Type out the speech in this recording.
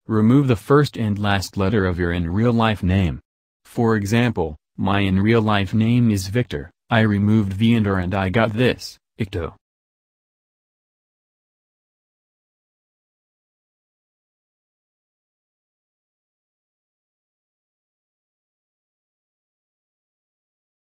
Remove the first and last letter of your in real life name. For example, my in real life name is Victor. I removed V and R and I got this, Icto.